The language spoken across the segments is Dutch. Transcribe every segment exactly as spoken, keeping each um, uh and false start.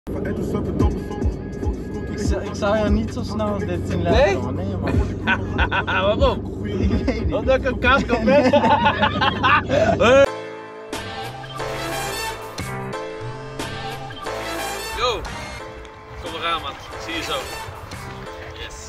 Ik, ik zou je niet zo snel dit zien leggen. Nee? Nee, man. Waarom? Ik weet niet. Omdat ik een kaaskop ben? Yo, kom eraan man, zie je zo. Yes.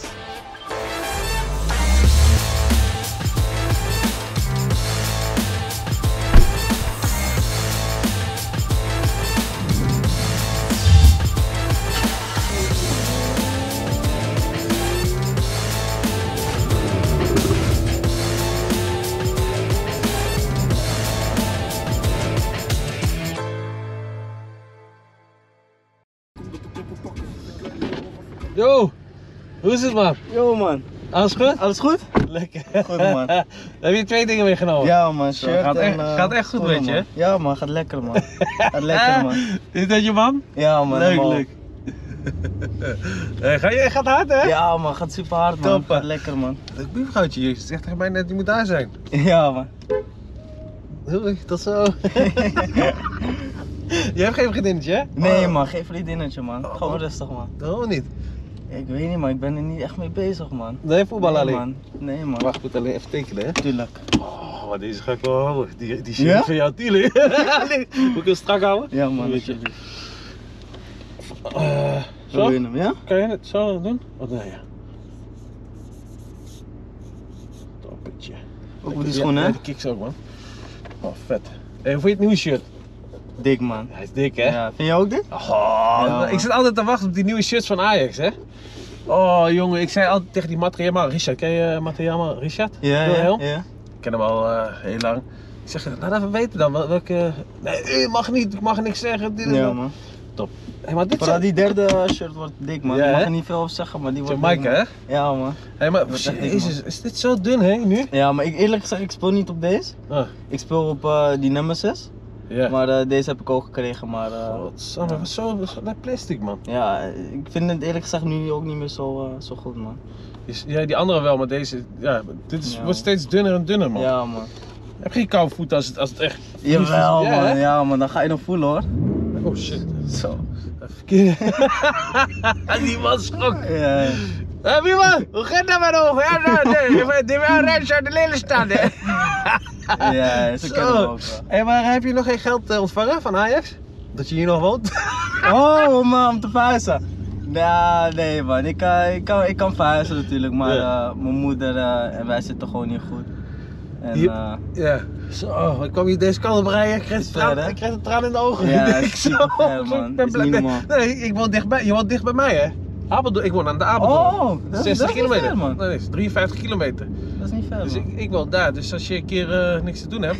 Yo, hoe is het man? Yo man. Alles goed? Alles goed? Lekker. Goed man. Heb je twee dingen meegenomen? Ja man, shirt gaat, en, echt, uh, gaat echt goed schoenen, met je? man. Ja man, gaat lekker man. Gaat lekker man. Is dat je man? Ja man. Leuk, helemaal. leuk. Hey, ga je gaat hard hè? Ja man, gaat super hard man. Top, Gaat lekker man. Dat buurvrouwtje hier zegt tegen mij net, je moet daar zijn. Ja man. Doei, tot zo. Je hebt geen vriendinnetje hè? Nee Oh. man, geen vriendinnetje man. Oh. Gewoon rustig man. Oh niet? Ja, ik weet niet man, ik ben er niet echt mee bezig man. Nee, voetbal nee, alleen. Man. Nee man. Wacht, ik moet alleen even tekenen hè? Tuurlijk. Oh, maar deze ga ik wel houden. Die, die shit Ja? van jou, tuurlijk. Moet ik hem strak houden? Ja man, Weet je. alsjeblieft. Uh, Wil zo? je hem, ja? Kan je het zo doen? Oh nee ja. Toppetje. Ook met die Ja, schoenen ja, hè? die kicks ook man. Oh vet. Hey, hoe vind je het nieuwe shirt? Dik man. Hij is dik hè? Ja, vind je ook dik? Oh, Ja, ik man. zit altijd te wachten op die nieuwe shirts van Ajax hè. Oh jongen, ik zei altijd tegen die Matrijama, Richard, ken je Matrijama, Richard? Ja, Wilhelm? ja, ja. Ik ken hem al uh, heel lang. Ik zeg, laat even weten dan, wel- welke... Nee, u mag niet, ik mag niks zeggen. Dit en Ja dat. man. Top. Hey, maar dit Vooral zijn... die derde shirt wordt dik man. Ja, Ik mag hè? er niet veel over zeggen, maar die wordt Jamaica dik, hè? man. Ja man. Hey, maar wordt echt dik, jezus, is dit zo dun hè, nu? Ja, maar ik, eerlijk gezegd, ik speel niet op deze. Ah, Ik speel op uh, die Nemesis. ja. Maar uh, deze heb ik ook gekregen, maar uh, Godsamme, wat zo, zo dat plastic man. ja, ik vind het eerlijk gezegd nu ook niet meer zo, uh, zo goed man. Is- Ja, die andere wel, maar deze, ja, dit is, Ja. wordt steeds dunner en dunner man. Ja man. Heb je geen koude voeten als het, als het echt... Jawel Ja, man, hè? ja man, dan ga je nog voelen hoor. Oh shit. Zo. Verkeerd. Die man schrok. Ja. Hé wie man, hoe gaat dat maar over? Ja, nou, nee, die wil rijden uit de lelijk staan hè. Ja, ze kennen hem ook wel. Hé, maar heb je nog geen geld eh, ontvangen van Ajax? Dat je hier nog woont? Oh man, om te verhuizen. Ja, nee man, ik, uh, ik, kan, ik kan verhuizen natuurlijk, maar Ja. uh, mijn moeder uh, en wij zitten gewoon niet goed. En, Hier- uh, Ja. Zo, ik kwam hier deze kant op rijden, ik kreeg een Is traan, ver, hè? ik kreeg een traan in de ogen. Ja, Ik het denk is zo, super ver, zo, man. ik ben Is blij- niet nee, normaal. nee, ik woon dichtbij, je woont dicht bij mij hè? Apeldoorn, ik woon aan de Apeldoorn. Oh, dat is- zestig dat is niet kilometer. ver, man. Nee, dat is drieënvijftig kilometer. dat is niet ver Dus man. ik, ik woon daar, dus als je een keer uh, niks te doen hebt.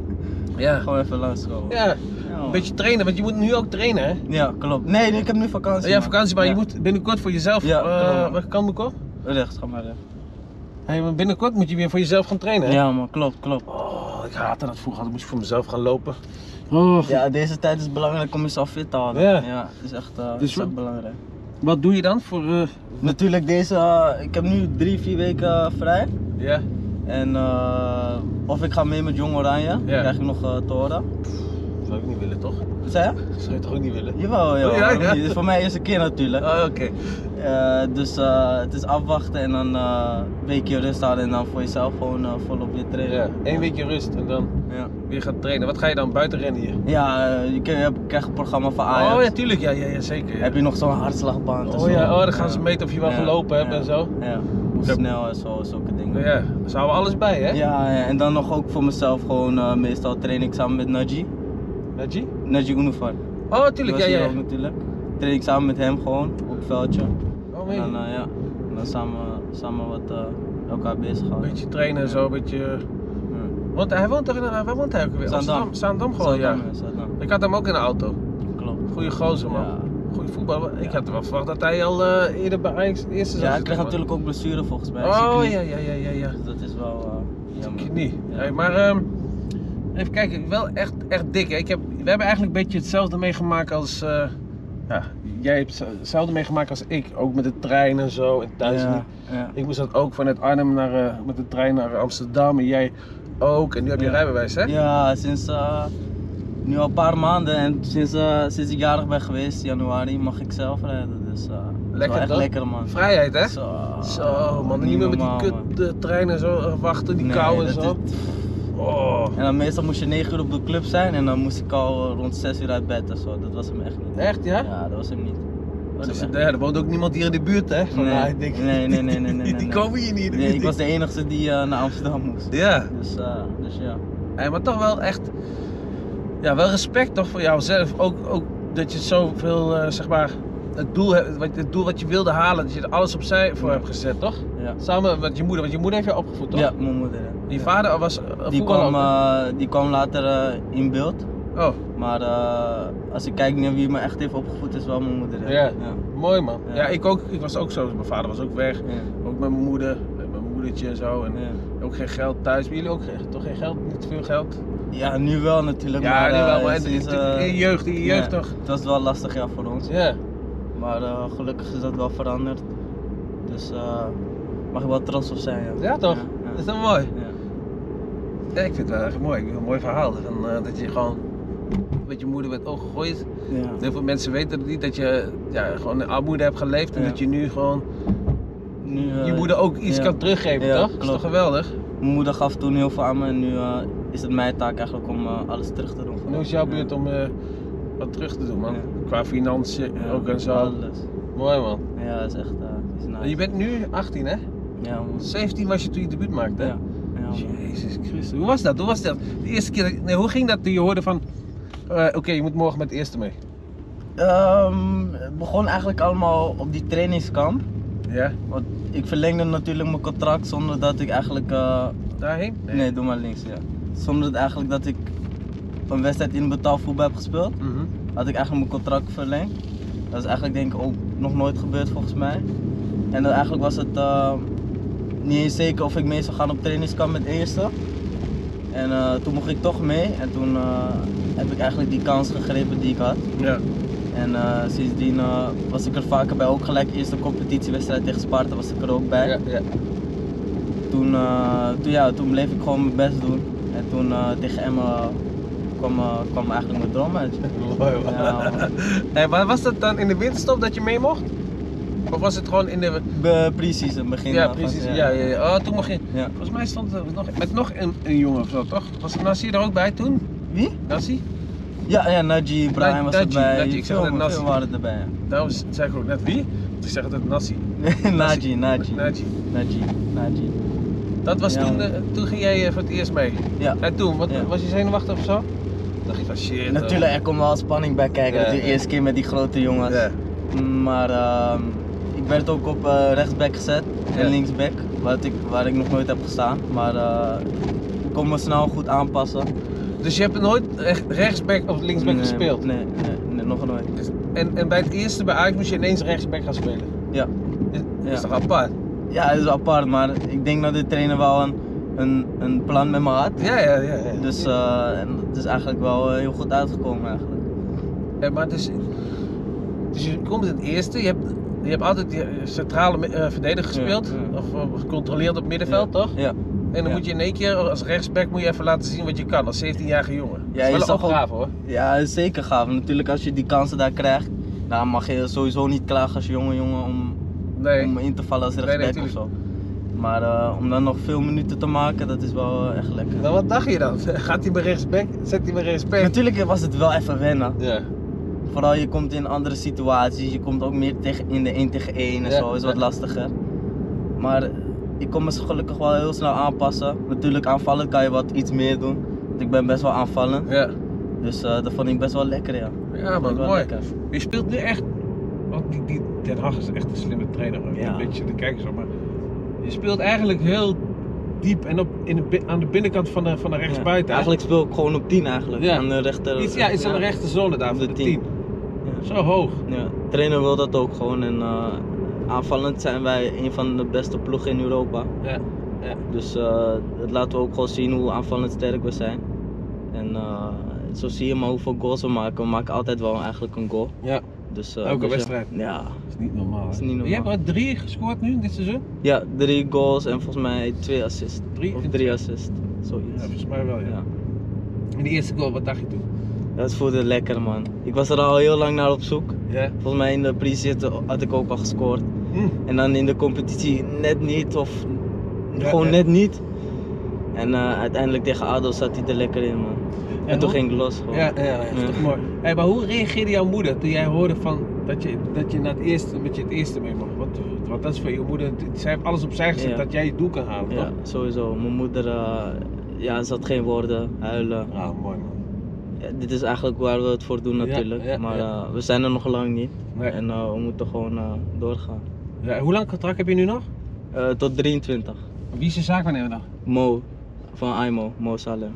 Ja. Gewoon even langskomen. Ja, Ja, een man. beetje trainen, want je moet nu ook trainen hè? Ja, klopt. Nee, nee, ik heb nu vakantie. Ja, man. vakantie, maar Ja. je moet binnenkort voor jezelf, Ja, uh, klopt. welke kant moet ik op? Rechts, ga maar rechts. Hey, maar binnenkort moet je weer voor jezelf gaan trainen hè? Ja man, klopt, klopt. Oh, ik haatte dat vroeger, dan moest ik voor mezelf gaan lopen. Oh. Ja, deze tijd is belangrijk om jezelf fit te houden. Ja. Ja, het is echt, uh, Dus is echt wat- belangrijk. Wat doe je dan voor, uh, Natuurlijk deze, uh, ik heb nu drie, vier weken vrij. ja? En uh, of ik ga mee met Jong Oranje, dan Ja. krijg ik nog uh, te horen. Zou ik niet willen toch? Wat zei je? Dat zou je toch ook niet willen? Jawel, jawel. Oh, ja, waarom ja. niet? Het is voor mij eerste keer natuurlijk. Oh, oké. Uh, dus uh, het is afwachten en dan uh, een weekje rust houden en dan voor jezelf gewoon uh, volop weer trainen. Ja, één weekje rust en dan Ja, weer gaan trainen. Wat ga je dan buiten rennen hier? ja uh, je krijgt- je krijgt een programma van Ajax. Oh ja, tuurlijk, ja, ja, ja zeker. Ja. Heb je nog zo'n hartslagband en Oh zo. ja, oh, dan gaan ze meten of je wel Ja, gelopen hebt ja, en zo. Ja, hoe Ja. snel en zo, zulke dingen. Ja, daar houden we alles bij hè? Ja, ja, en dan nog ook voor mezelf gewoon uh, meestal train ik samen met Naji. Naji? Naji Unufar. Oh, tuurlijk, ja, Die was ja. hier ja. ook natuurlijk. Train ik samen met hem gewoon op het veldje. Oh, En meen je? dan, uh, ja, en dan samen, samen wat uh, elkaar bezig Een houden. beetje trainen en zo, een beetje... Ja. Want hij woont toch in, waar woont hij ook weer? Zaandam. Amsterdam, Zaandam gewoon, Zaandam, ja. ja, Zaandam. Ik had hem ook in de auto. Klopt. Goeie gozer man. Ja. Goeie voetballer. Ik Ja. had wel verwacht dat hij al uh, eerder bij Ajax de eerste zou Ja, hij zitten, kreeg man. natuurlijk ook blessure volgens mij. Oh Zijn knie. ja, ja, ja, ja, ja. Dus dat is wel uh, jammer. Knie. Ja. Hey, maar ehm, even kijken, wel echt, echt dik hè. Ik heb, we hebben eigenlijk een beetje hetzelfde meegemaakt als... Uh, ja, jij hebt hetzelfde meegemaakt als ik. Ook met de trein en zo en thuis. Ja, niet. ja. Ik moest dat ook vanuit Arnhem naar, uh, met de trein naar Amsterdam en jij ook. En nu heb je Ja. rijbewijs hè? Ja, sinds uh, Nu al een paar maanden en sinds, uh, sinds ik jarig ben geweest, januari, mag ik zelf rijden. Dus uh, dat is Lekker wel echt toch? lekker man. Vrijheid hè? Zo, Zo man, niet meer met die normaal, kut man. de treinen zo uh, wachten, die Nee, kou en dat zo. is- Oh. En dan meestal moest je negen uur op de club zijn en dan moest ik al uh, rond zes uur uit bed en zo. Dat was hem echt niet. Echt ja? Ja, dat was hem niet. Dat was Dus, hem echt ja, er woont ook niemand hier in de buurt hè? Van, Nee. nou, ik denk, Nee, nee, nee, nee, nee, die nee, nee. komen hier niet in de niet. Nee, buurt. ik was de enige die uh, naar Amsterdam moest. Ja. Dus, uh, dus ja. Hey, maar toch wel echt, ja, wel respect toch voor jouzelf. Ook, ook dat je zoveel, uh, zeg maar, het doel, hebt, wat, het doel wat je wilde halen, dat je er alles opzij voor Ja. hebt gezet, toch? Ja. Samen met je moeder, want je moeder heeft je opgevoed, toch? Ja, mijn moeder. Ja. Je Ja. vader was uh, Die voetballer kwam, ook, uh, die kwam later uh, in beeld. hè? Oh, Maar uh, als ik kijk naar wie me echt heeft opgevoed, is wel mijn moeder. Ja. ja. mooi man. Ja. Ja. ik ook. Ik was ook zo. Mijn vader was ook weg. Ja. Ook met mijn moeder, met mijn moedertje en zo. En Ja. ook geen geld thuis. Bij jullie ook geen, toch geen geld? Niet veel geld? Ja, nu wel natuurlijk. Ja, maar, nu wel, uh, maar sinds, in, uh, in je jeugd, in je jeugd ja, toch? Het was wel lastig ja, voor ons. Ja. Maar uh, gelukkig is dat wel veranderd. Dus uh, mag ik wel trots op zijn. Ja, Ja toch? Ja, ja. Is dat mooi? Ja. Ja, ik vind het wel echt mooi. Een mooi verhaal. Van, uh, dat je gewoon met je moeder bent opgegroeid. Ja. Heel veel mensen weten het niet, dat je ja, gewoon in armoede hebt geleefd en Ja. dat je nu gewoon Nu, uh, je moeder ook iets ja. kan teruggeven, Ja, toch? Dat is klopt. toch geweldig? Mijn moeder gaf toen heel veel aan me en nu uh, is het mijn taak eigenlijk om uh, alles terug te doen. En hoe is jouw beurt om uh, wat terug te doen, man? Ja. Qua financiën Ja, ook en zo. Alles. Mooi, man. Ja, dat is echt uh, is nice. En je bent nu achttien, hè? Ja, man. zeventien was je toen je debuut maakte, hè? Ja. Ja, man. Jezus Christus. Hoe was dat? Hoe was dat? De eerste keer, dat- nee, hoe ging dat toen je hoorde van, uh, oké, je moet morgen met de eerste mee? Um, het begon eigenlijk allemaal op die trainingskamp. Ja? Want ik verlengde natuurlijk mijn contract zonder dat ik eigenlijk. Uh, Daarheen? nee. doe maar links, ja. Zonder dat eigenlijk dat ik een wedstrijd in betaald voetbal heb gespeeld, Mhm. had ik eigenlijk mijn contract verlengd. Dat is eigenlijk denk ik ook nog nooit gebeurd volgens mij. En dan eigenlijk was het uh, niet eens zeker of ik mee zou gaan op trainingskamp met eerste. En uh, toen mocht ik toch mee en toen uh, heb ik eigenlijk die kans gegrepen die ik had. Ja. En uh, sindsdien uh, was ik er vaker bij, ook gelijk eerste competitiewedstrijd tegen Sparta was ik er ook bij. Ja, ja. Toen, uh, toen, ja, toen bleef ik gewoon mijn best doen en toen uh, tegen Emma kwam, uh, kwam eigenlijk mijn droom uit. Mooi, man. Ja, man. Hey, maar was dat dan in de winterstop dat je mee mocht? Of was het gewoon in de... Be- Pre-season begin. Ja, uh, van- precies. Ja, ja, ja. Oh, toen mocht je... Ja. Volgens mij stond er nog, met nog een, een jongen of zo, toch? Was Nassi er ook bij toen? Wie? Nassi? Ja, ja, Naji, Brian was Naji, erbij, Naji, ik zeg veel, net Nassi. veel waren erbij. Ja. Daarom zei ik ook net wie? Want ik zeg altijd Nassi. Naji, Naji, Naji. Naji, Naji. Dat was Ja, toen, man. uh, toen ging jij uh, voor het eerst mee. Ja. En toen, wat, Ja. was je zenuwachtig of zo? Dacht je van shit. Natuurlijk, er komt wel spanning bij kijken. Ja, Dat is de ja. eerste keer met die grote jongens. Ja. Maar uh, ik werd ook op uh, rechtsback gezet en Ja. linksback, waar ik, waar ik nog nooit heb gestaan. Maar uh, ik kon me snel goed aanpassen. Dus je hebt nooit recht, rechtsback of linksback Nee, gespeeld? Nee, nee, nee, nog nooit. En, en bij het eerste bij Ajax moest je ineens rechtsback gaan spelen? Ja. Is, Ja. is toch apart? Ja, dat is apart, maar ik denk dat de trainer wel een, een, een plan met me had. Ja, ja, ja. ja. Dus uh, en het is eigenlijk wel uh, heel goed uitgekomen eigenlijk. Ja, maar dus, dus je komt in het eerste, je hebt, je hebt altijd die centrale uh, verdediger gespeeld, Ja, ja. of, of gecontroleerd op middenveld, toch? Ja. En dan Ja. moet je in één keer als rechtsback moet je even laten zien wat je kan als zeventienjarige jongen. Ja, dat je is wel zag een ook- opgave hoor. Ja, dat is zeker gaaf. Natuurlijk als je die kansen daar krijgt, dan mag je sowieso niet klagen als jonge jongen om, Nee. om in te vallen als Nee, rechtsback nee, of zo. Maar uh, om dan nog veel minuten te maken, dat is wel uh, echt lekker. Nou, wat dacht je dan? Gaat hij bij rechtsback? Zet hij bij rechtsback? Natuurlijk was het wel even wennen. Ja. Vooral je komt in andere situaties, je komt ook meer tegen, in de één tegen één en Ja, zo, is wat ja. lastiger. Maar uh, ik kon me gelukkig wel heel snel aanpassen. Natuurlijk aanvallen kan je wat iets meer doen, want ik ben best wel aanvallend. Ja. Dus uh, dat vond ik best wel lekker, ja. Ja Vond man, ik wel mooi. lekker. Je speelt nu echt, want die, die Ten Hag is echt een slimme trainer hoor. Ja. Een beetje te kijken zo, maar je speelt eigenlijk heel diep en op, in de, bi- aan de binnenkant van de, van de rechtsbuiten. Ja, eigenlijk speel ik gewoon op tien eigenlijk, Ja. aan de rechter. Iets, ja, iets aan de rechterzone daar, Op voor de de tien. tien. Zo hoog. Ja, de trainer wil dat ook gewoon en uh, aanvallend zijn wij een van de beste ploegen in Europa. Ja. Ja. Dus uh, dat laten we ook gewoon zien hoe aanvallend sterk we zijn. En uh, zo zie je maar hoeveel goals we maken. We maken altijd wel eigenlijk een goal. Ja. Dus, uh, Elke dus ja. wedstrijd. Ja. Dat is niet normaal. Hè? Dat is niet normaal. Je hebt er drie gescoord nu dit seizoen? ja, drie goals en volgens mij twee assists. Drie? Of drie assists, zoiets. Ja, volgens mij wel ja. Ja. En die eerste goal, wat dacht je toen? Dat voelde lekker, man. Ik was er al heel lang naar op zoek. Ja. Volgens mij in de pre-season had ik ook al gescoord. Hm. En dan in de competitie net niet of Ja, gewoon ja. net niet. En uh, uiteindelijk tegen A D O zat hij er lekker in, man. En, En toen hoe- ging ik los gewoon. Ja, ja, ja, dat is Ja. toch mooi. Hey, maar hoe reageerde jouw moeder toen jij hoorde van dat je, dat je naar het eerste, met je het eerste mee mag? Wat, wat dat is voor je moeder, zij heeft alles opzij gezet Ja. dat jij je doel kan halen, Ja, toch? sowieso. Mijn moeder, uh, ja, ze had geen woorden, huilen. Ah, mooi man. Ja, dit is eigenlijk waar we het voor doen Ja, natuurlijk. ja, maar ja. uh, we zijn er nog lang niet. Nee. En uh, we moeten gewoon uh, doorgaan. Ja, hoe lang contract heb je nu nog? Uh, tot drieëntwintig. Wie is je zaakwaarnemer dan? Mo van I M O, Mo Salem.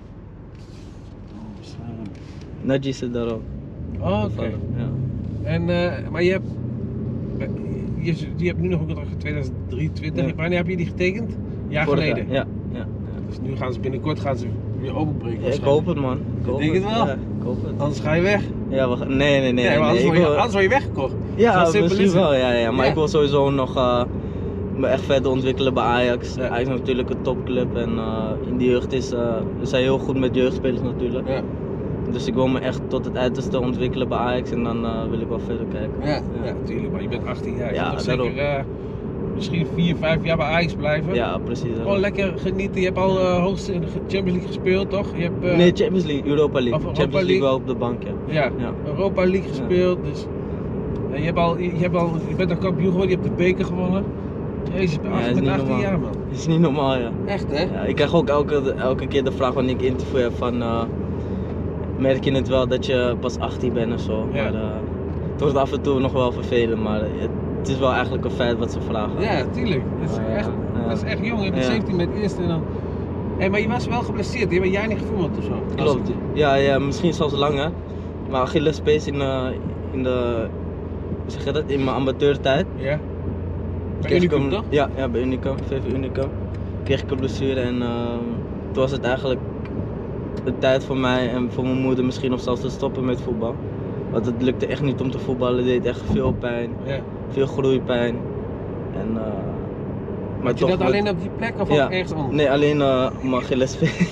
Najee zit daar ook. Oh, oké. toevallig, Ja. En, eh, maar je hebt, je, je hebt nu nog een contract in tweeduizend drieëntwintig. Ja. Wanneer heb je die getekend? Een jaar Vorig geleden. jaar, Ja, ja, ja. Dus nu gaan ze binnenkort gaan ze weer openbreken. Ja, ik hoop het, man. Ik hoop denk het wel. Ja, ik hoop het. Anders ga je weg. Ja, we gaan- nee, nee, nee. Nee, maar anders, nee, word ik je, wil- anders word je weggekocht. Ja, Zo simpel misschien is het. wel, ja, ja. Maar Ja. ik wil sowieso nog uh, me echt verder ontwikkelen bij Ajax. Ja. Ajax is natuurlijk een topclub en uh, in de jeugd is, uh, we zijn heel goed met jeugdspelers natuurlijk. Ja, Dus ik wil me echt tot het uiterste ontwikkelen bij Ajax en dan uh, wil ik wel verder kijken. ja, ja, natuurlijk. Maar je bent achttien jaar. Je Ja, moet nog daarom. zeker eh, misschien vier, vijf jaar bij Ajax blijven. Ja, precies. Gewoon lekker genieten. Je hebt al uh, hoogste in de Champions League gespeeld, toch? Je hebt, eh, Nee, Champions League, Europa League. Of Europa Champions League League. wel op de bank, ja. ja, Ja. Europa League gespeeld. Dus, en je, hebt al, je, hebt al, je bent al kampioen geworden, je hebt de beker gewonnen. Jezus, je bent Ja, acht- is je bent niet achttien normaal. jaar, man. Dat is niet normaal, ja. Echt, hè? Ja, ik krijg ook elke, elke keer de vraag wanneer ik interview heb van, uh, merk je het wel dat je pas achttien bent of zo. Ja. Maar uh, het wordt af en toe nog wel vervelend, maar het, het is wel eigenlijk een feit wat ze vragen. Ja, tuurlijk. Dat is, Ja, echt, ja. dat is echt jong. Je bent Ja. zeventien met het eerste en dan... Hey, maar je was wel geblesseerd. Je hebt een jaar niet gevoetbald of zo. Klopt. Ja, ja, misschien zelfs langer. Maar Achillespees in, uh, in de, hoe zeg je dat, in mijn amateurtijd. Ja. Bij kreeg ik Unicum, hem- toch? Ja, ja, bij Unicum, V V Unicum. Kreeg ik een blessure en uh, toen was het eigenlijk de tijd voor mij en voor mijn moeder misschien nog zelfs te stoppen met voetbal. Want het lukte echt niet om te voetballen, het deed echt veel pijn, Ja. veel groeipijn. En, uh, maar Had je toch dat met- alleen op die plek of Ja. ook ergens anders? Nee, alleen uh, mijn Achillespees.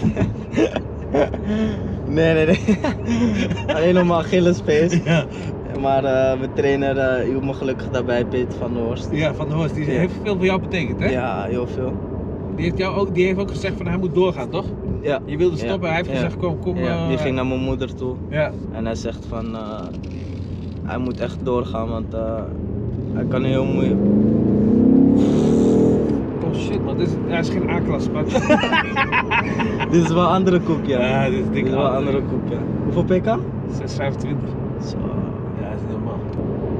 nee, nee, nee. alleen op mijn Achillespees. Ja. Maar uh, mijn trainer uh, hield me gelukkig daarbij, Peter van der Horst. Ja, Van der Horst. Die Ja. heeft veel voor jou betekend, hè? Ja, heel veel. Die, heeft jou ook, die heeft ook gezegd van hij moet doorgaan, toch? Ja. Je wilde Ja. stoppen, hij heeft Ja. gezegd kom, kom. Ja, eh, die ging naar mijn moeder toe Ja. en hij zegt van uh, hij moet echt doorgaan, want uh, hij kan heel moeilijk. Oh shit man, dit is, hij is geen A-klasse, maar... Dit is wel een andere koek, ja. Ja, dit is dik Dit is wel een anders. andere koek, ja. Hoeveel pk? zeshonderdvijfentwintig. Zo. Ja, dat is niet normaal.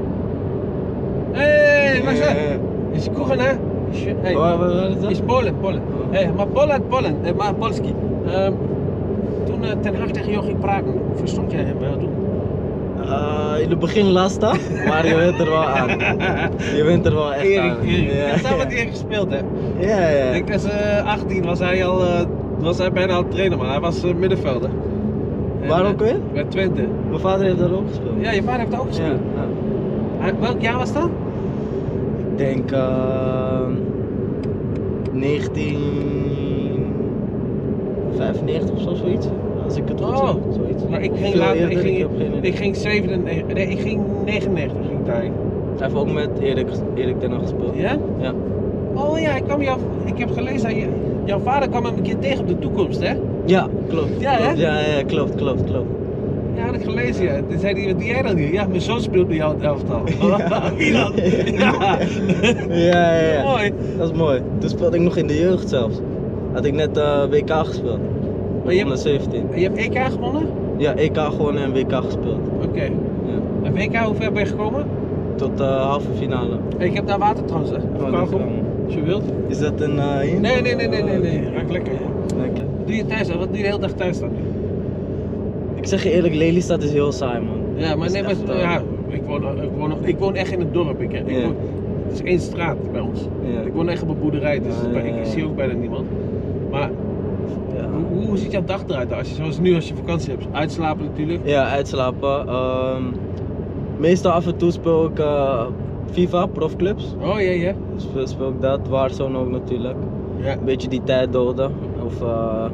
Hé, waar is dat? Is Kuchen, hè? Is- Hey, Waar, waar, waar is dat? is Polen, Polen. Hé, maar Polen, Polen, eh, maar Polski. Ehm, toen uh, Ten Hag tegen jou ging praten, verstond jij hem wel toen? Uh, in het begin lastig, maar je bent er wel aan. Je bent er wel echt Erik, aan. Erik. Ja, Ja, samen met ja. Erik gespeeld, hè? Ja, ja. Ik denk dat ze achttien was hij al, uh, was hij bijna al trainer, maar hij was uh, middenvelder. En, Waar eh, ook weer? Bij Twente. Mijn vader heeft daar ook gespeeld. Ja, je vader heeft daar ook ja, gespeeld. ja. Hij- welk jaar was dat? Ik denk uh, negentien vijfennegentig of zo, zoiets. Als ik het goed Oh, zeg, zoiets. Maar ik ging Veel later, ik eerder, ging, heb geen idee. ik ging zevenennegentig, nee, ik ging negenennegentig ging ik daarheen. Hij heeft ook met Erik, Erik ten Hag gespeeld. Ja? Ja. Oh ja, ik, kwam jou, ik heb gelezen dat je, jouw vader kwam hem een keer tegen op de toekomst, hè? Ja, klopt. Ja, hè? klopt. Ja, ja, klopt, klopt, klopt. Ja, had ik gelezen, ja. Toen zei hij, wat doe jij dan hier? Ja, mijn zoon speelt bij jou het elftal. Wie dan? Ja. Ja, ja, ja. Mooi. Dat is mooi. Toen speelde ik nog in de jeugd zelfs. Had ik net uh, W K gespeeld. Maar je onder hebt, zeventien. je hebt E K gewonnen? Ja, E K gewonnen en W K gespeeld. Oké. Ja. En W K, hoe ver ben je gekomen? Tot uh, halve finale. Hey, ik heb daar water trouwens, hè. Oh, Kauwgom, lekker, man. als je wilt. Is dat een uh, hier? Nee, nee, nee, nee, nee, nee. Ruikt lekker, ja. Lekker. Wat doe je thuis dan? Wat doe je de hele dag thuis dan? Ik zeg je eerlijk, Lelystad is heel saai, man. Ja, maar Dat nee, is maar echt, uh, ja, ik woon, ik, woon, ik woon echt in het dorp. Ik, ik Ja. woon, het is één straat bij ons. Ja. Ik woon echt op een boerderij, dus Ah, ja, ik, ja, ik ja. zie ook bijna niemand. Maar Ja. hoe, hoe ziet jouw dag eruit als je, zoals nu als je vakantie hebt? Uitslapen natuurlijk. Ja, uitslapen. Ehm, meestal af en toe speel ik uh, FIFA, profclubs. Oh ja, ja. Speel, speel ik dat, Warzone ook natuurlijk. Ja, Een beetje die tijd doden. Of uh,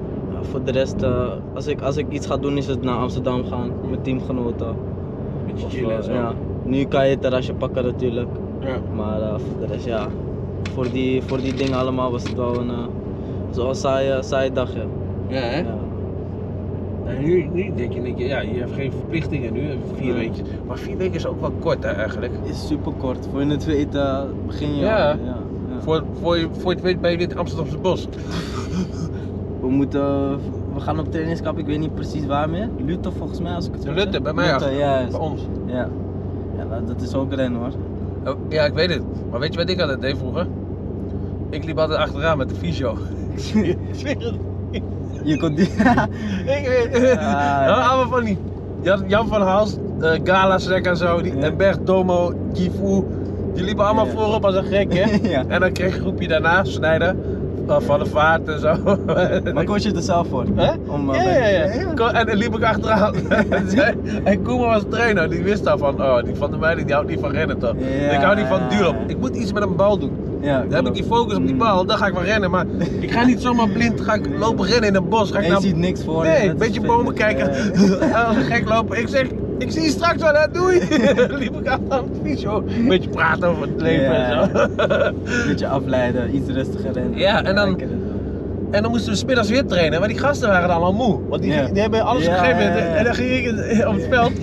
voor de rest, uh, als, ik, als ik iets ga doen, is het naar Amsterdam gaan met teamgenoten. Beetje Of, chillen en uh, zo. ja. Nu kan je het terrasje pakken natuurlijk, Ja. maar uh, voor de rest ja, voor die, voor die dingen allemaal was het wel een, uh, zo'n saaie, saaie dag. Ja. Ja, hè? Ja. En nu, nu denk je, denk je, ja, je hebt geen verplichtingen nu, vier Ja. weken. Maar vier weken is ook wel kort hè, eigenlijk. Is super kort, voor je het weet uh, begin je Ja. al, ja, ja. Voor, voor, je, voor je het weet ben je weer in het Amsterdamse bos. We moeten, we gaan op trainingskamp, ik weet niet precies waar meer. Lutte volgens mij als ik het De goed Lutte, zeg. bij mij Lutte, achter, juist. bij ons. Ja. Ja, dat- dat is ook rennen hoor. Oh, ja, ik weet het. Maar weet je wat ik altijd deed vroeger? Ik liep altijd achteraan met de fysio. Ik zweer het. Je kon die... Ik weet het. ja. Nou, allemaal van die. Je had Jan van Hals, uh, Galasek en zo, die, Ja. en Bert Domo, Kifu. Die liepen allemaal Ja. voorop als een gek, hè? Ja. En dan kreeg je een groepje daarna, Snijder, uh, Van de Vaart en zo. Maar koos je er zelf voor? Hè? Om, uh, Ja, ja, ja. ja. Ko- En dan liep ik achteraan. En zei- en Koeman was trainer, die wist al van, oh, die van de meiding die houdt niet van rennen toch. Ja, ik hou niet van ja, duel. ja. Ik moet iets met een bal doen. Ja, Dan heb ik die focus op die Mm. bal, dan ga ik wel rennen. Maar ik ga niet zomaar blind ga ik lopen rennen in een bos. Ga ik En je naar... ziet niks voor je, Nee, dat een beetje is bomen vet. kijken. Ja. Als een gek lopen. Ik zeg, ik zie je straks wel, hè, doei. Liep ik aan de fysio. Een beetje praten over het leven Ja. en zo. Een beetje afleiden, iets rustiger rennen. Ja, en dan- ik ken het wel. En dan moesten we 's middags weer trainen, maar die gasten waren dan al moe. Want die, Ja. die hebben alles Ja, gegeven. ja, ja. En dan ging ik op het veld.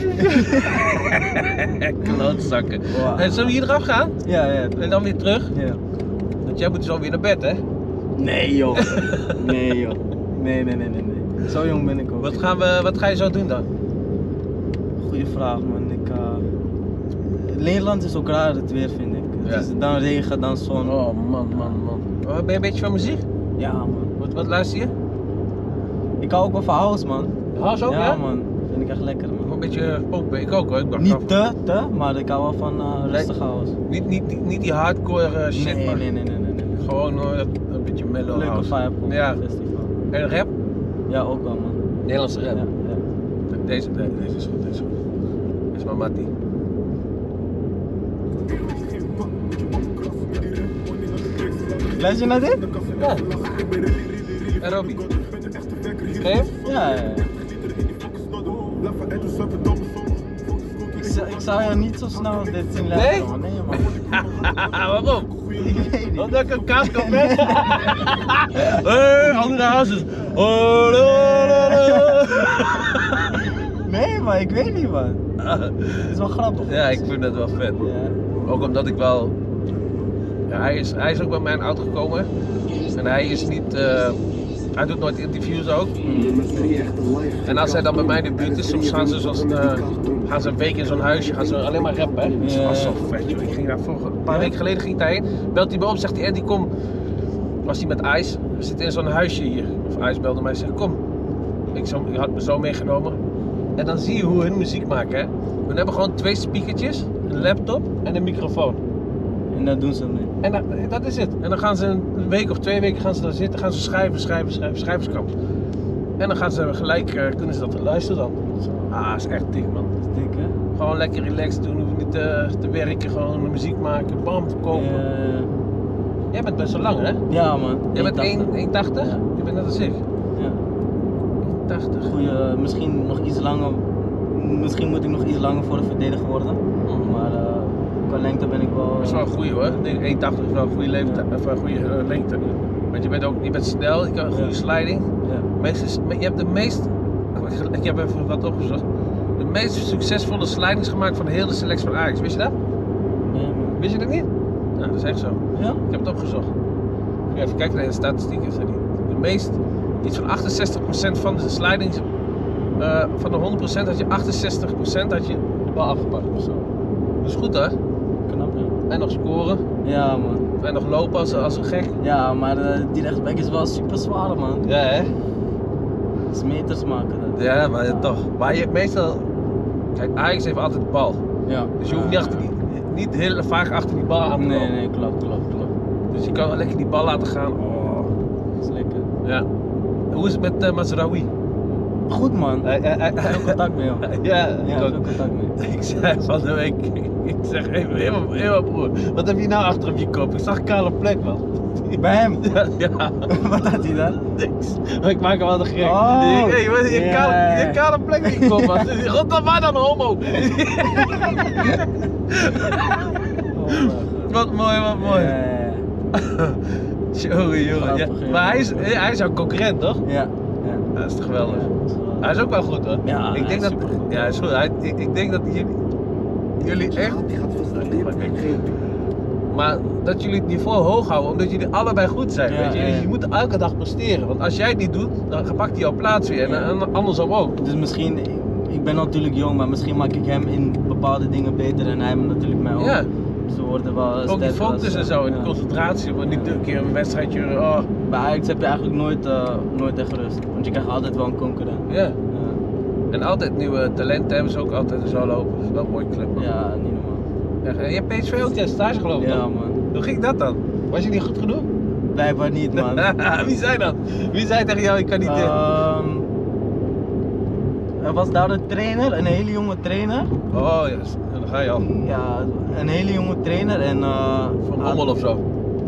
Klootzakken. Wow. En zullen we hier eraf gaan? Ja, ja. En dan weer terug? Ja. Want jij moet zo weer naar bed, hè? Nee joh. Nee joh. Nee, nee, nee, nee, nee. Zo jong ben ik ook. Wat, gaan we, wat ga je zo doen dan? Goeie vraag man. Ik, uh... Nederland is ook raar het weer vind ik. Ja. Het is dan regen, dan zon. Oh man, man, man. Oh, ben je een beetje van muziek? Ja man. Wat, wat luister je? Ik hou ook wel van house man. House ook, ja? Ja man. Vind ik echt lekker man. Een beetje popen, ik ook hoor. Ik dacht Niet van- te, te, maar ik hou wel van uh, rustig house. Niet, niet, niet, niet die hardcore eh, shit, Nee, maar nee, nee, nee, nee, nee. gewoon uh, een beetje mellow Leuke house. vibe op Ja. het festival. En rap? Ja, ook wel man. Nederlandse rap. Ja, ja. Deze, nee, deze is goed, deze is goed. Dit is mijn mattie. Luister je naar dit? Ja. En Robbie. Ken je? Ja, ja, ja. Ik, zou- ik zou je niet zo snel dit zien luisteren Nee? man. Nee man. Waarom? Ik weet niet. Omdat ik een kaaskop ben. Hé, andere hazes. Oh, la, la, la. Nee man, ik weet niet man. Het is wel grappig. Ja, ik vind dat wel vet. Ja. Ook omdat ik wel. Ja, hij, is, hij is ook bij mij in de auto gekomen. En hij is niet. eh, hij doet nooit interviews ook. En als hij dan bij mij in de buurt is, soms gaan ze, zoals, eh, gaan ze een week in zo'n huisje, gaan ze alleen maar rappen. Hè? Dat is Ja. wel zo vet, joh. Ik ging daar vorige, een paar Ja? weken geleden ging ik daarheen. Belt hij me op, zegt hij, Eddie kom. Was hij met IJs, we zitten in zo'n huisje hier. Of IJs belde mij en zegt, kom. Ik, zo, ik had me zo meegenomen. En dan zie je hoe hun muziek maken. Hè? We hebben gewoon twee speakertjes, een laptop en een microfoon. En dat doen ze nu. En dat, dat is het. En dan gaan ze een week of twee weken gaan ze daar zitten, gaan ze schrijven, schrijven, schrijven, schrijverskamp. En dan gaan ze gelijk, uh, kunnen ze dat luisteren dan. Ah, is echt dik man. Dat is dik hè? Gewoon lekker relaxed doen, hoef niet te, te werken, gewoon muziek maken, bam, verkopen. Ja, Jij bent best wel lang hè? ja man. Jij bent één tachtig? Ja. Je bent net als ik. Ja. tachtig. Goeie, misschien nog iets langer. Misschien moet ik nog iets langer voor de verdediger worden. Maar uh, qua lengte ben ik wel. Dat is wel een goeie hoor. Nee, één tachtig is wel een goede leeftijd, of een goede uh, lengte. Want je bent ook, je bent snel, je kan een goede Ja. sliding. Ja. Meest, je hebt de meest, ik heb even wat opgezocht, de meest succesvolle slidings gemaakt van de hele selectie van Ajax. Wist je dat? Nee, man. Wist je dat niet? Nou, dat is echt zo. Ja? Ik heb het opgezocht. Even kijken naar de statistieken. Zijn die- De meest, iets van achtenzestig procent van de slidings, uh, van de honderd procent had je achtenzestig procent had je de bal afgepakt of zo. Dat is goed hè? Knap ja. En nog scoren, Ja man. en nog lopen als, als een gek. Ja, maar uh, die rechtsback is wel super zwaar man. Ja hè? Dat is meters maken dat. Ja, maar ja, toch. Maar je hebt meestal, kijk Ajax heeft altijd de bal. Ja. Dus je hoeft niet, achter die, niet heel vaak achter die bal aan te Nee, lopen. nee, klopt, klopt, klopt. Dus je kan wel lekker die bal laten gaan. Oh. Dat is lekker. Ja. Hoe is het met uh, Mazraoui? Goed man. Hij, hij, hij, Veel contact mee, joh. Ja, Ja, ik veel ook. contact mee. Ik zei van de week, ik zeg, hé hey, hey, broer, wat heb je nou achter op je kop? Ik zag een kale plek, man. Bij hem? Ja, ja. Wat had hij dan? Niks. Maar ik maak hem wel de gek. Oh, Hé, hey, wat je ja. kale, je kale plek in je kop, man. Rotterdam, dan homo. Oh, Wat mooi, wat mooi. Ja, ja, Jongen, jongen. Ja, Grappig, ja. maar hij is, hij is jouw concurrent, toch? ja. Ja. Ja, dat is toch geweldig. Ja, dat is wel- Hij is ook wel goed, hoor. Ja, ik hij denk is dat, supergoed. ja, hij is goed. Hij, ik, ik denk dat jullie, jullie echt, maar dat jullie het niveau hoog houden, omdat jullie allebei goed zijn. Ja, weet je? ja, ja. Dus je moet elke dag presteren. Want als jij het niet doet, dan pakt hij jouw plaats weer. En, Ja. en andersom ook. Dus misschien, ik ben natuurlijk jong, maar misschien maak ik hem in bepaalde dingen beter en hij natuurlijk mij ook. Ja. Dus we worden wel Ook die sterker focus als, en eh, zo, en die ja. concentratie. Want niet een keer een wedstrijdje, oh, Bij Ajax heb je eigenlijk nooit, uh, nooit echt rust, want je krijgt altijd wel een concurrent. ja. Ja, En altijd nieuwe talenten hebben ze ook altijd zo lopen. Dat is wel een mooie club. Man. ja niet normaal. Ja, je hebt P S V ook tegen stage gelopen, Ja toch? man, Hoe ging dat dan? Was je niet goed genoeg? blijkbaar niet man. Wie zei dat? Wie zei tegen jou, ik kan niet dit? Ehm, er was daar een trainer, een hele jonge trainer. Oh ja, dan ga je al. Ja, een hele jonge trainer en... Uh, Van Bommel of zo.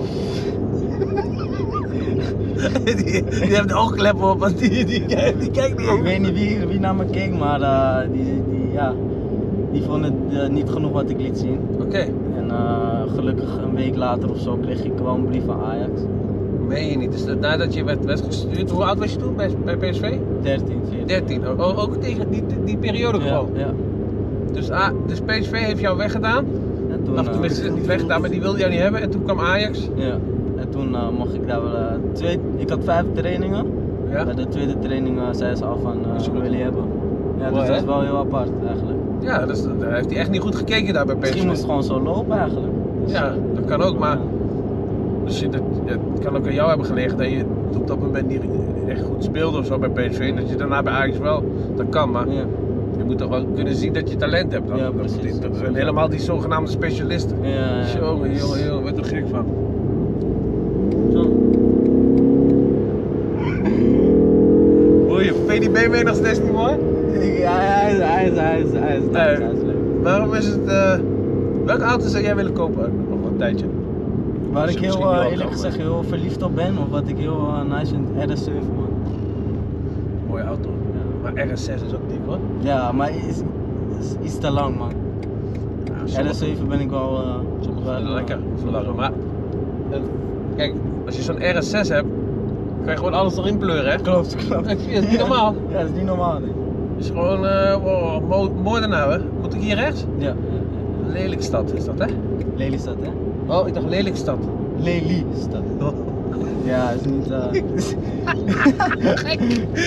die, die heeft de oogkleppen op, want die, die, die, die kijkt niet Ik op. weet niet wie, wie naar me keek, maar uh, die, die, ja, die vond het uh, niet genoeg wat ik liet zien. Oké, En uh, gelukkig een week later of zo kreeg ik wel een brief van Ajax. meen je niet. Dus dat- nadat je werd, werd gestuurd, hoe oud was je toen bij, bij P S V? dertien, veertien. dertien. O- o- ook tegen die, die periode Ja, gewoon. ja. Dus, ah, dus P S V heeft jou weggedaan. En toen, Of uh, tenminste niet weggedaan, maar die wilde jou niet hebben. En toen kwam Ajax. ja. En toen uh, mocht ik daar wel, uh, twee, ik had vijf trainingen. Ja. Bij de tweede training uh, zei ze al van, uh, Dat is we goed. willen je hebben. Ja, Mooi, dus dat hè? is wel heel apart eigenlijk. Ja, dus daar heeft hij echt niet goed gekeken daar bij P S V. Misschien moest het gewoon zo lopen eigenlijk. Dus, Ja, uh, dat kan ook, maar ja. misschien dat, ja, het kan ook aan jou hebben gelegen dat je op dat moment niet echt goed speelde of zo bij P S V. En dat je daarna bij Ajax wel, dat kan, maar Ja. je moet toch wel kunnen zien dat je talent hebt. Dan. Ja, Dat- precies. Dat zijn helemaal die zogenaamde specialisten. Ja, ja. Jongen, jongen, jongen, word er gek van. Zo. Hoor je, V D B mee nog steeds niet mooi? Ja, hij is, hij is, hij is, hij is, hij is, hij is leuk. Waarom is het, eh welke auto zou jij willen kopen over een tijdje? Waar ik Misschien heel, niet uh, wel eerlijk kan, gezegd heel verliefd op ben, of wat ik heel uh, nice vind, R S zeven man. Mooie auto. Maar R S zes is ook dik hoor. Ja, maar is, is iets te lang man. Ja, R S zeven ben ik wel... Uh, Sommige wel, vinden uh, lekker, verlangen. Maar en, kijk, als je zo'n R S zes hebt, kan je gewoon alles erin pleuren hè. Klopt, klopt. Ik vind het niet normaal. Ja, dat is niet normaal nee. Het is gewoon, eh wow, mo mooi daarna hè. Moet ik hier rechts? Ja, ja, ja. Lelykstad is dat hè? Lelystad hè? Oh, ik dacht Lelykstad. Lelystad. Ja, is niet... Uh... Gek.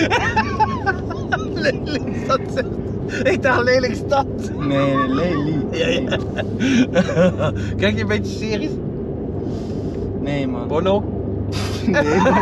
Lelystad zegt. Ik dacht Lelykstad. Nee, nee, Lely. Ja, ja. Kijk je een beetje series? Nee man. Bono? Nee,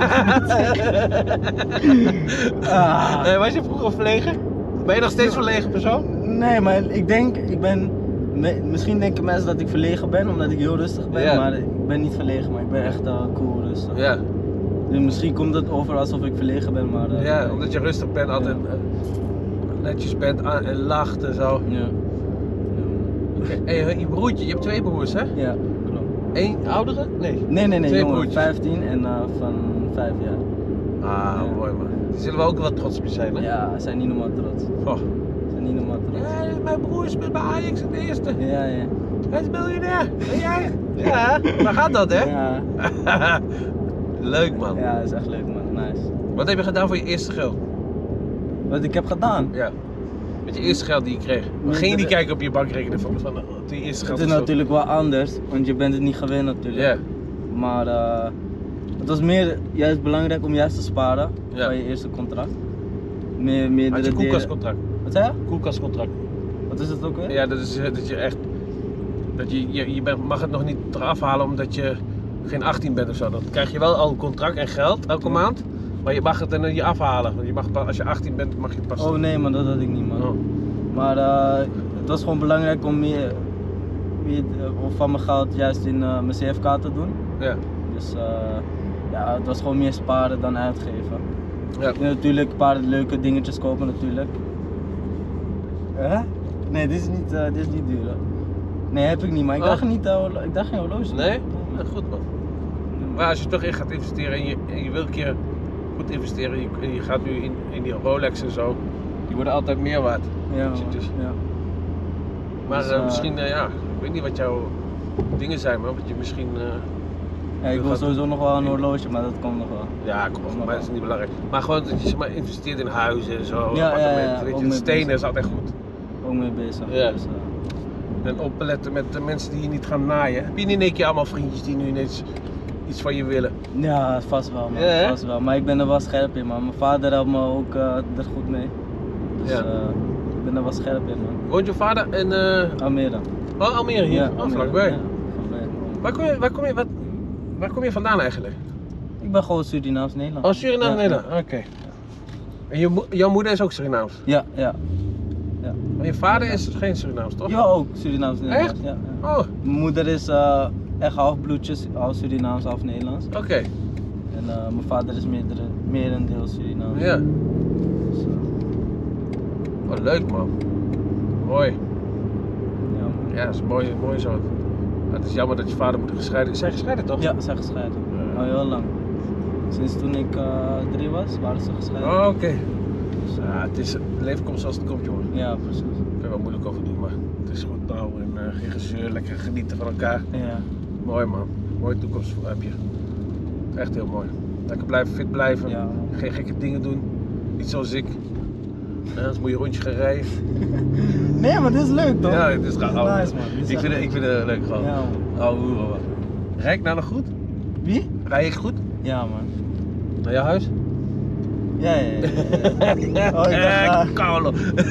ah. Eh, was je vroeger verlegen? Ben je nog steeds verlegen persoon? Nee, maar ik denk, ik ben, me- misschien denken mensen dat ik verlegen ben, omdat ik heel rustig ben, Ja. maar ik ben niet verlegen, maar ik ben echt uh, cool rustig. Ja. Dus misschien komt het over alsof ik verlegen ben, maar... uh, Ja, omdat je rustig bent, altijd Ja. eh, netjes bent aan- en lacht en zo. Ja. Oké, hey, je broertje, je hebt twee broers hè? Ja, klopt. Eén oudere? Nee. Nee, nee, nee, Twee jongen, broertjes. vijftien en uh, van vijf jaar. Ah, Ja. mooi man. Die zullen wel ook wel trots op je zijn hè? Ja, ze zijn niet normaal trots. Oh. Ze zijn niet normaal trots. Ja, mijn broer speelt bij Ajax in de eerste. Ja, ja. Hij is miljonair. En jij? Ja, waar gaat dat hè? Ja, Leuk man. ja, dat is echt leuk man, nice. Wat heb je gedaan voor je eerste geld? Wat ik heb gedaan? Ja. Met je eerste geld die je kreeg. Maar Nee, ging je niet dat- kijken op je bankrekening van, van die eerste geld? Het is of zo? natuurlijk wel anders, want je bent het niet gewend natuurlijk. Ja. Maar uh, het was meer juist belangrijk om juist te sparen Ja. bij je eerste contract. Meer, meerdere Had je delen- koelkastcontract? Wat zei je? Koelkastcontract. Wat is het ook weer? Ja, dat is eh, dat je echt. Dat je, je, je bent- mag het nog niet eraf halen omdat je geen achttien bent of zo. Dan krijg je wel al een contract en geld elke Ja. maand. Maar je mag het er niet afhalen. Want je mag pas, als je achttien bent, mag je pas. Oh nee man, dat had ik niet man. Oh. Maar uh, het was gewoon belangrijk om meer, meer uh, van mijn geld juist in uh, mijn C F K te doen. Ja. Dus uh, ja, het was gewoon meer sparen dan uitgeven. Ja. En natuurlijk een paar leuke dingetjes kopen natuurlijk. Hè? Nee, dit is niet, uh, dit is niet duur. Hè? Nee, heb ik niet, maar ik Oh. dacht niet, uh, ik dacht geen horloge. Nee? Ja, goed man. Maar als je toch in gaat investeren en je, en je wil een keer goed investeren en je, en je gaat nu in, in die Rolex en zo, die worden altijd meer waard. Ja, Zit man, dus. ja. Maar Dus, uh, uh, misschien, uh, ja, ik weet niet wat jouw dingen zijn, maar wat je misschien... Uh, ja, ik wil sowieso nog wel een horloge, maar dat komt nog wel. ja, kom op, voor mij is het niet belangrijk. Maar gewoon dat je zeg maar, investeert in huizen en zo, Ja, appartementen, ja, ja, weet ook je, met stenen bezig. is altijd goed. Ook mee bezig. Ja. Dus, uh, En opletten met de mensen die je niet gaan naaien. Heb je niet in één keer allemaal vriendjes die nu ineens iets van je willen? ja, vast wel man, Ja, hè? vast wel. Maar ik ben er wel scherp in man. Mijn vader helpt me ook uh, er goed mee. Dus Ja. uh, ik ben er wel scherp in man. Woont je vader in uh... Almere. oh, Almere hier? Ja, Oh, Almere. vlakbij. Ja, vlakbij. Waar, kom je, waar, kom je, wat, waar kom je vandaan eigenlijk? Ik ben gewoon Surinaams Nederland. Oh, Suriname, Ja, Nederland. Oké. Okay. En je, mo- jouw moeder is ook Surinaams? Ja, ja. ja. Maar je vader is geen Surinaams, toch? Ja, ook Surinaams Nederlands. Echt? Ja, ja. Oh, Mijn moeder is uh, echt half bloedjes, half Surinaams, half Nederlands. oké. Okay. En uh, mijn vader is meerdere, merendeel Surinaams. Ja. Dus, uh, Wat leuk man. Mooi. ja, man. Ja, dat is mooi, mooi zo. Het is jammer dat je vader moet gescheiden is. Zijn gescheiden toch? Ja, ze zijn gescheiden. Ja. Al heel lang. Sinds toen ik uh, drie was, waren ze gescheiden. Oh, oké. Okay. Dus, uh, Ja, het, is, het leven komt zoals het komt, jongen. ja, precies. Ik kan er wel moeilijk over doen, maar het is goed nou en uh, geen gezeur, lekker genieten van elkaar. Ja. Mooi man, mooie toekomst heb je. Echt heel mooi. Lekker blijven, fit blijven, Ja, man. geen gekke dingen doen. Niet zoals ik. Ja, anders moet je een rondje gaan rijden. Nee, maar dit is leuk toch? Ja, het is gaaf. Dit is nice, man. Dit is Ik echt vind, het, leuk. ik vind het leuk gewoon. Ja, man. Ouwe hoeren man. Rijd ik nou nog goed? Wie? Rij ik goed? Ja, man. Naar jouw huis? Ja, ja, ja. ja, ja. Oh, ik dacht, uh, Carlo.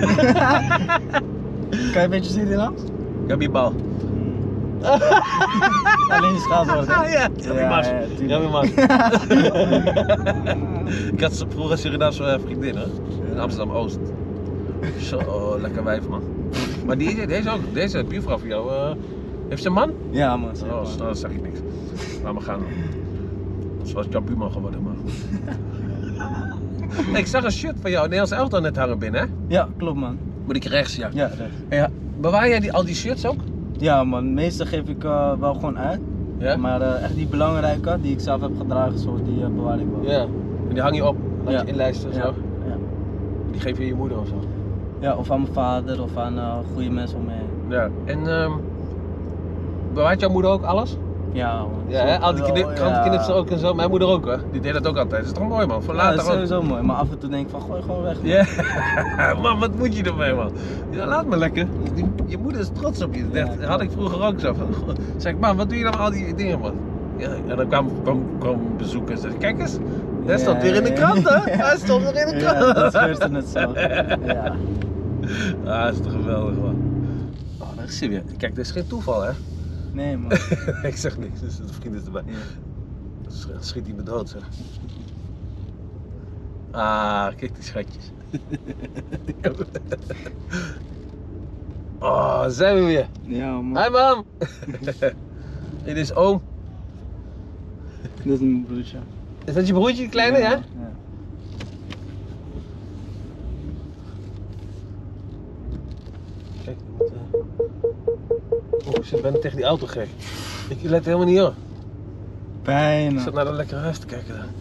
kan je een beetje Surinaams? Gabibal. Alleen schaatwoord, hè? Ah ja, Gabibas. ja, tuurlijk. Gabibas. Ik had vroeger een Surinaamse vriendin, hè? In Amsterdam-Oost. Zo, oh, lekker wijf, man. Maar die, deze ook, deze buurvrouw van jou, uh, heeft ze een man? Ja, man. Zeg Oh, maar. nou, dan zeg ik niks. Laat maar gaan. Zoals jouw buurman geworden, man. Nee, ik zag een shirt van jou, Nederlands elftal net hangen binnen, hè? Ja, klopt, man. Moet ik rechts, ja. Ja, recht. Ja. Bewaar jij die, al die shirts ook? Ja, man. De meeste geef ik uh, wel gewoon uit. Ja? Maar uh, echt die belangrijke, die ik zelf heb gedragen, zo, die uh, bewaar ik wel. Ja. En die hang je op, laat Ja. je inlijsten en Ja. zo. Ja. Die geef je je moeder of zo. Ja, of aan mijn vader of aan uh, goede mensen om me heen. Ja. En um, bewaart jouw moeder ook alles? Ja, man. Ja, Zo- hè? Al die knip, ja. krantenknips ook en zo. Mijn moeder ook, hè? Die deed dat ook altijd. Dat is toch mooi, man? Voor Ja, later dat is ook. sowieso mooi, maar af en toe denk ik van gooi gewoon weg. man. Ja, man, wat moet je ermee, man? Ja, laat me lekker. Die- Je moeder is trots op je. Dat Ja, had ik vroeger ook zo. Van, goh. Zeg ik, man, wat doe je dan met al die dingen, man? Ja, en dan kwam, kwam, kwam bezoeken en zei, kijk eens, dat stond weer in de krant, hè? Hij stond weer in de krant. Ja, dat gebeurt er net zo. Ja. Ah, dat is toch geweldig, man. Oh, daar is hij weer. Kijk, dit is geen toeval, hè? Nee, man. Ik zeg niks, dus de vriend is erbij. Ja. Dus schiet hij me dood, zeg. Ah, kijk die schatjes. Oh, daar zijn we weer. Ja, man. Hi, mam. Dit is oom. Dit is mijn broertje. Is dat je broertje, die kleine, ja? Ja. Kijk, je moet, uh... oh, ik zit bijna tegen die auto gek. Ik let helemaal niet op. Ik Bijna. zat naar dat lekkere huis te kijken daar.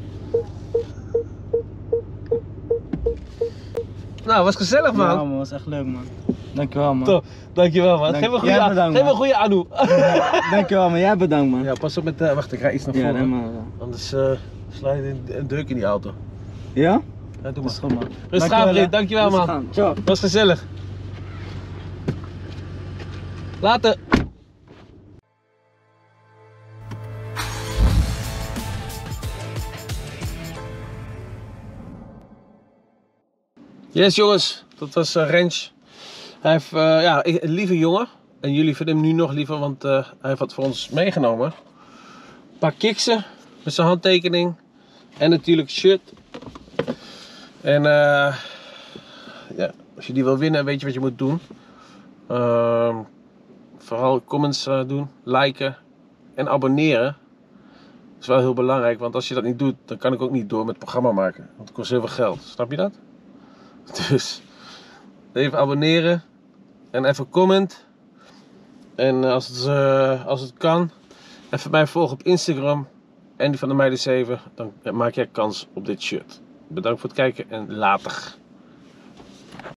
Nou, was gezellig, man. Ja, man, was echt leuk, man. Dankjewel, man. Top, dankjewel, man. Dank- Geef me een Jij goede, bedankt, geef me man. een goede anu. Dankjewel, man. Jij bedankt, man. Ja, pas op met... Uh, wacht, ik ga iets naar Ja, voren. helemaal. Ja? Anders uh, sla je een, een deuk in die auto. Ja? Ja, doe Dat maar. is goed, man. Rustig aan, vriend. Dankjewel, Rustig man. aan. Ciao. Was gezellig. Later. Yes, jongens. Dat was uh, Rens. Hij heeft, uh, ja, ik- een lieve jongen. En jullie vinden hem nu nog liever, want uh, hij heeft wat voor ons meegenomen. Een paar kiksen met zijn handtekening. En natuurlijk shirt. En uh, ja, als je die wil winnen, weet je wat je moet doen. Uh, vooral comments uh, doen, liken en abonneren. is wel heel belangrijk, want als je dat niet doet, dan kan ik ook niet door met het programma maken. Want het kost heel veel geld, snap je dat? Dus even abonneren en even comment. En als het, uh, als het kan, even mij volgen op Instagram. En die van de Meiden zeven, dan maak jij kans op dit shirt. Bedankt voor het kijken en later.